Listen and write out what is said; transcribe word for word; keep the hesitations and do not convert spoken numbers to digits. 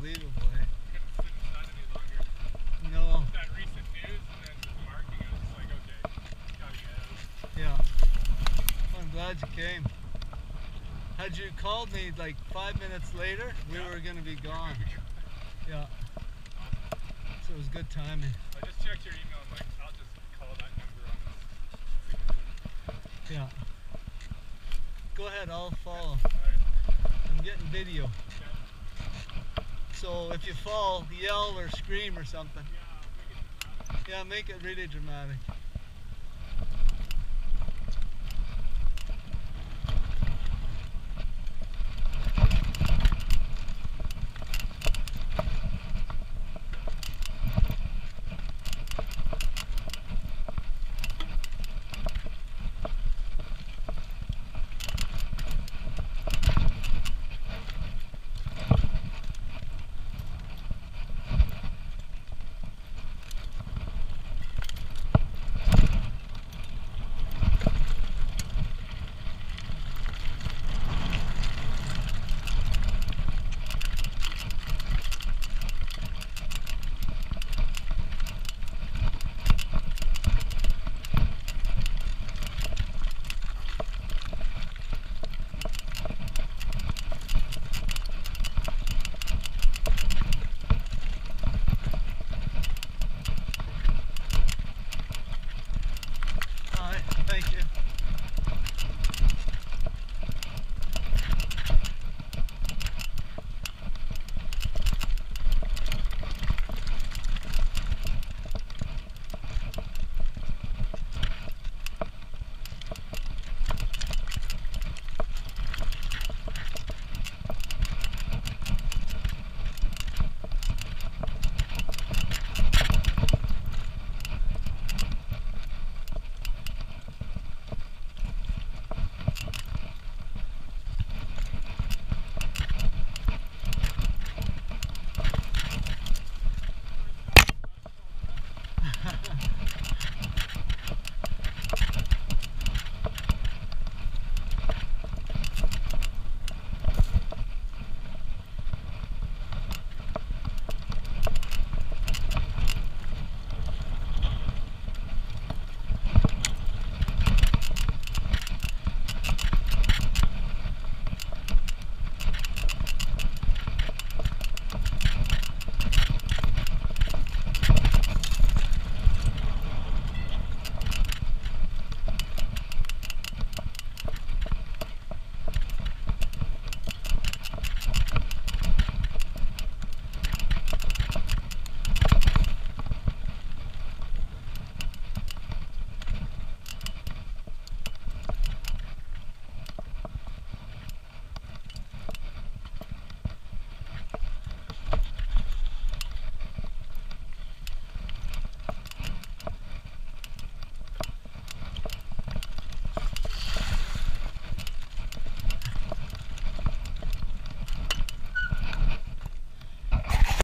unbelievable, eh? Couldn't sit in the sun any longer. No. With that recent news and then the marking, I was just like, okay, gotta get out. Yeah. Well, I'm glad you came. Had you called me like five minutes later, we Yeah. were going to be gone. Yeah. So it was good timing. I just checked your email and like, I'll just call that number on this. Yeah. Go ahead, I'll follow. Alright. I'm getting video. Okay. So if you fall, yell or scream or something. Yeah, I'll make it dramatic. Yeah, make it really dramatic.